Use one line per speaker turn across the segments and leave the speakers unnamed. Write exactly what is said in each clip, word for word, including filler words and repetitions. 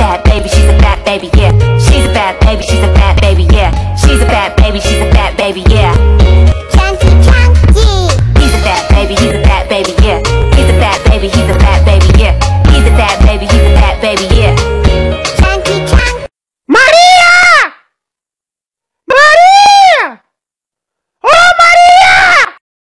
bad baby, she's a bad baby, yeah. She's a bad baby, she's a bad baby, yeah. She's a bad baby, she's a bad baby, yeah. Chunky, chunky. He's a bad baby, he's a bad baby, yeah. He's a bad baby, he's a bad baby, yeah. He's a bad baby, he's a bad baby, yeah. Chunky, chunky.
Maria! Maria! Oh, Maria!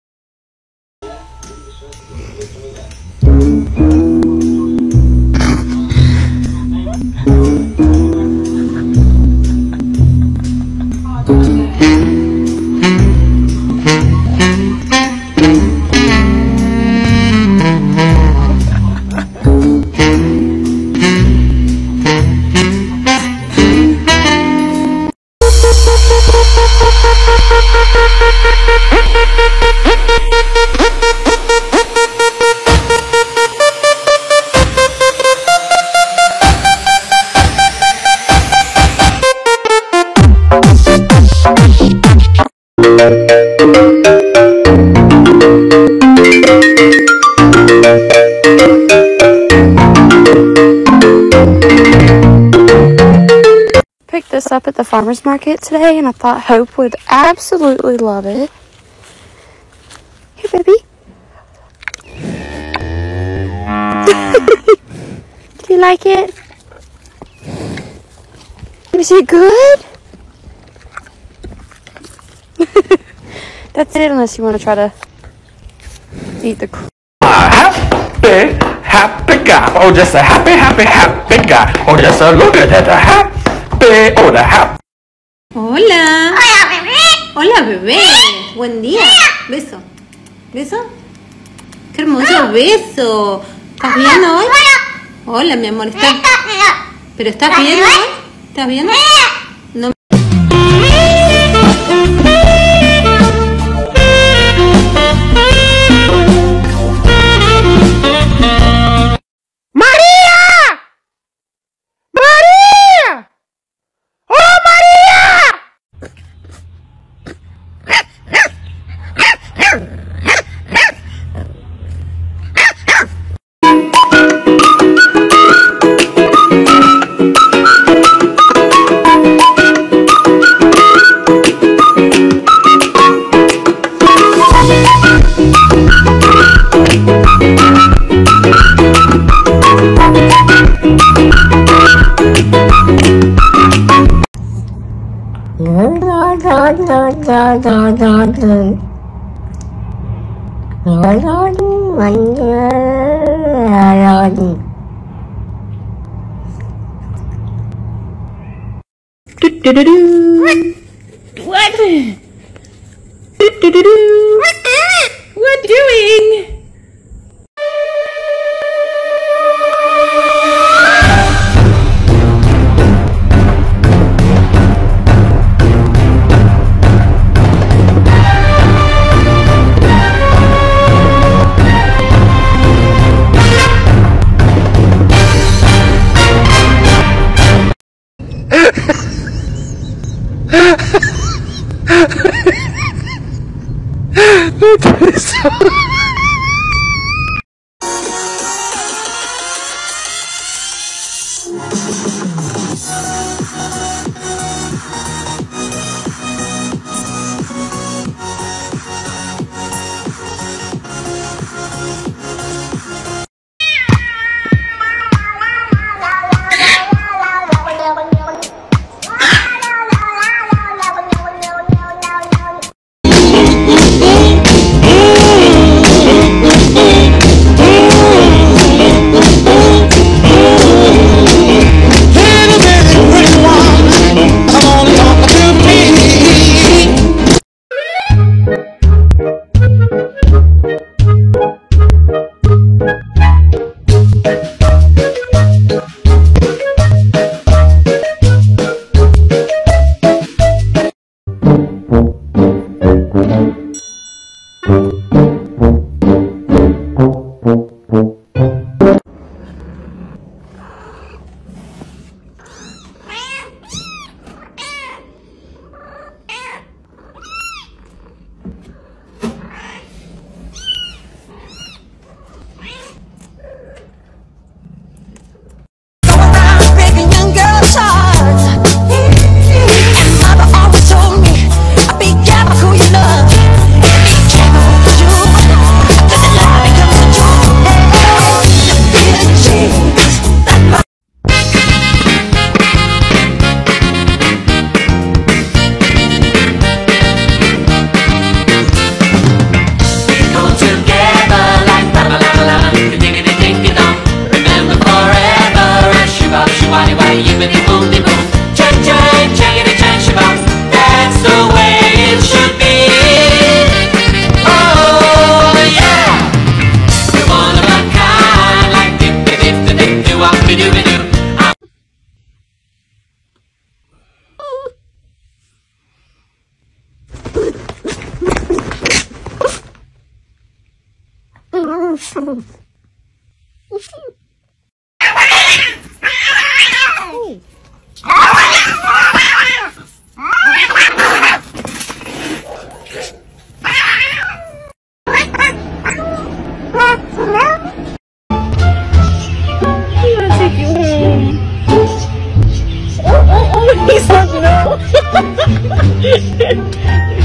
Picked this up at the farmer's market today, and I thought Hope would absolutely love it. Here, baby. Do you like it? Is it good? That's it, unless you want to try to eat the cr-
Happy, happy guy. Oh, just a happy, happy, happy guy. Oh, just a look at that. A happy, oh, the happy.
Hola. Hola, bebé. Hola, bebé. Buen día. Beso. ¿Beso? Qué hermoso beso. ¿Estás bien hoy? Hola, mi amor. ¿Estás? ¿Pero estás bien hoy? ¿Estás bien? No. What? What doing?
That is so
He's like, no.